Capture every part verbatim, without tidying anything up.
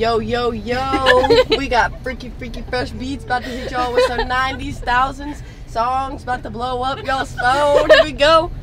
Yo, yo, yo, we got freaky, freaky fresh beats about to hit y'all with some nineties, thousands songs about to blow up y'all's phone. Here we go.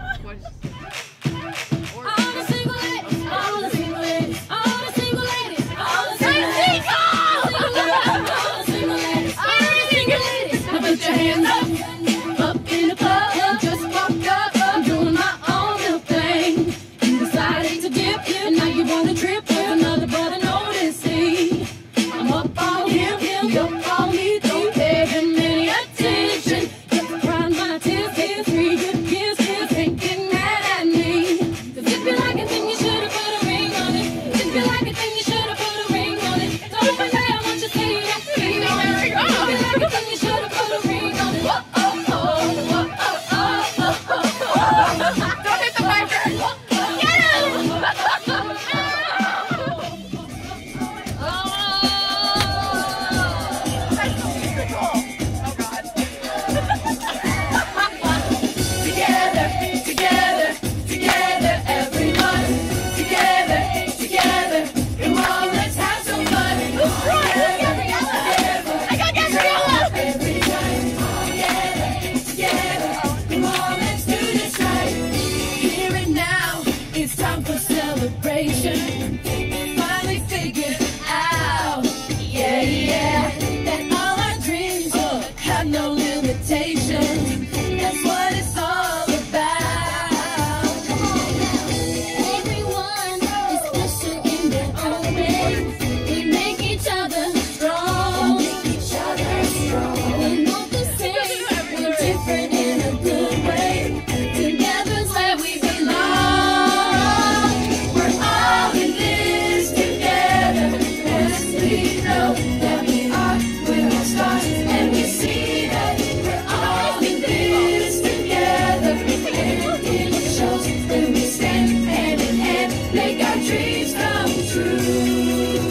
Put your hands up, up in the club, just walked up, I'm doing my own little thing. You decided to dip, and now you wanna trip with another brother noticing. I'm up on him, he up on me, don't pay him any attention. Just crying my tears, tears, three good years, kids ain't getting mad at me. Cause if you like it, then you should've put a ring on it. If you like it, then you should've put a ring on it. Don't forget I want you to say that to me. If you like it, then you should've put a ring on it. Whoa, oh, oh, whoa, oh, oh, oh, oh. Don't hit the biker. Get him! Together, together, together, everyone. Together, together, come on, let's have some fun. Who's crying? I got Gabriella! Together, together, come on, let's do this right. Here and now, it's time for celebration. Finally figured out, yeah, yeah, that all our dreams have no limitations. That's what it's all about. Everyone is special in their own way. We make each other strong. We make each other strong. We're not the same. We're different in a good way. Together's where we belong. We're all in this together. Yes, we know that we are. We're all stars, and we see that we're all in this together. And it shows when we stand hand in hand, make our dreams come true.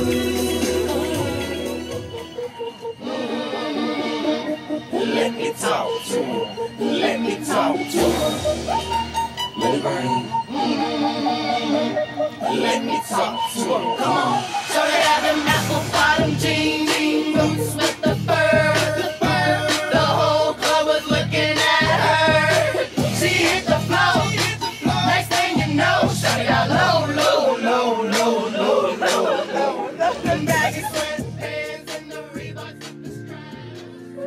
Let me talk to you. Let me talk to you. Let it burn. Let me talk to you. Come on. So they have them apple bottom jean, jean boots with the fur, the fur. The whole club was looking at her. She hit the floor. Next thing you know, shawty got low, low, low, low, low, low, low. The baggy sweatpants and the Reeboks with the straps.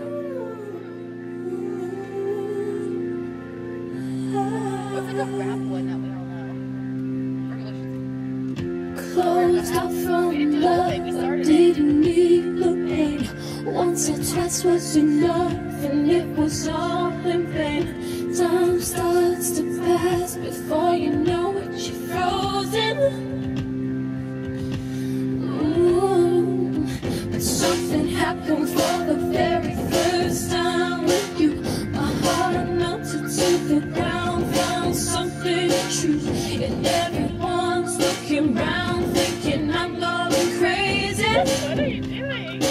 What's like a rap one that we don't know? Closed off from love, I didn't need the pain. Once or twice was enough, and it was all in vain. Time starts to pass before you know it, you're frozen. Ooh. But something happened for the very first time with you. My heart melted to the ground, found something true, and everyone's looking round, thinking I'm going crazy. What are you doing?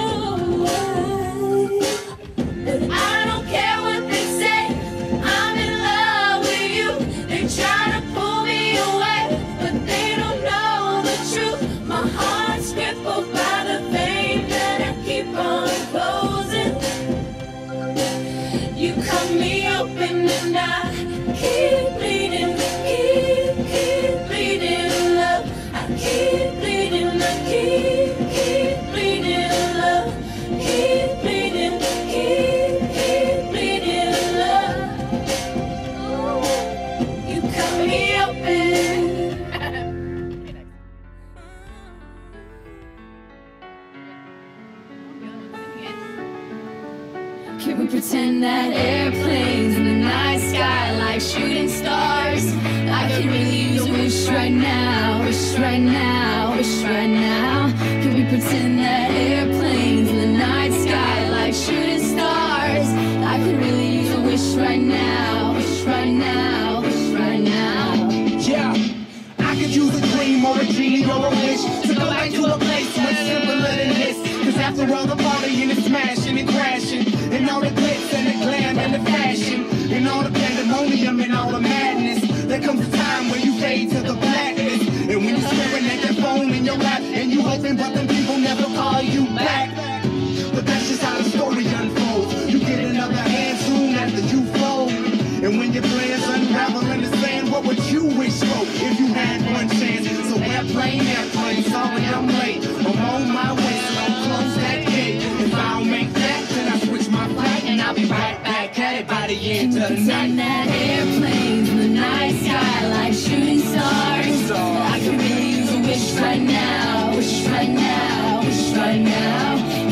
Oh, but I don't care what they say. I'm in love with you. They try to pull me away, but they don't know the truth. My heart's crippled by the vein that I keep on closing. You cut me open and I keep bleeding, keep, keep bleeding, love. I keep bleeding, I keep, keep bleeding, love. Keep bleeding, keep, keep bleeding, love. Oh, you cut me open. Can we pretend that airplanes in the night sky like shooting stars? I could really use a wish right now, wish right now, wish right now. Can we pretend that airplanes in the night sky like shooting stars? I could really use a wish right now, wish right now, wish right now. Yeah, I could use a dream or a genie or a wish to go back to a place much simpler than this. Cause after all the partying and smashing and crashing, and all the glitz and the glam and the fashion, and all the pandemonium and all the madness, there comes a time when you fade to the blackness. And when you're staring at that phone in your lap and you hoping but stroke if you had one chance. So airplane, airplane, sorry I'm late. I'm on my way, so don't close that gate. If I don't make that, then I switch my flight and I'll be right back at it by the end of the night. Send that airplanes in the night sky like shooting stars. I could really use a wish right now, wish right now, wish right now.